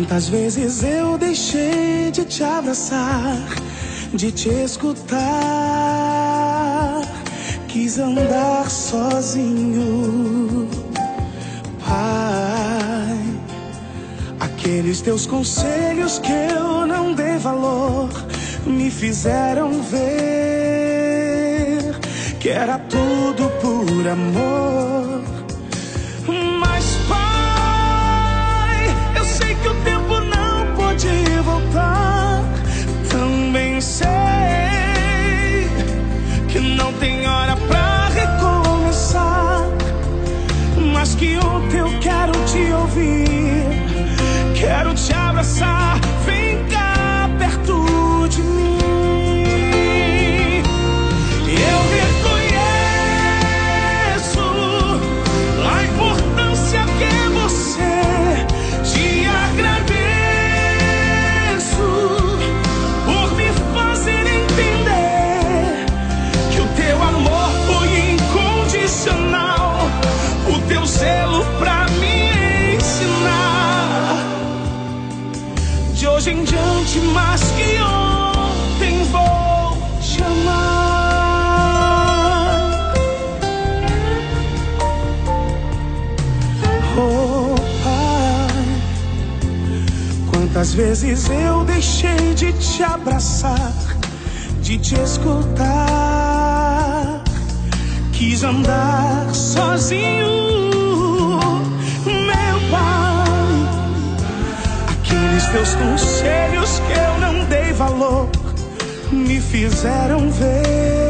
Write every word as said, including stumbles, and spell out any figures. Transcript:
Quantas vezes eu deixei de te abraçar, de te escutar, quis andar sozinho, Pai. Aqueles teus conselhos que eu não dei valor me fizeram ver que era tudo por amor. Mas, Pai, eu sei que o tempo não pode voltar. Também sei que não tem hora pra recomeçar, mas que ontem eu quero te ouvir, quero te abraçar. Vem cá perto de mim. Eu reconheço a importância que é você. Te agradeço por me fazer entender que o teu amor foi incondicional, o teu zelo pra me ensinar. De hoje em diante, mais que ontem, vou te amar. Oh, Pai, quantas vezes eu deixei de te abraçar, de te escutar, quis andar sozinho, meu Pai. Aqueles teus conselhos que eu não dei valor me fizeram ver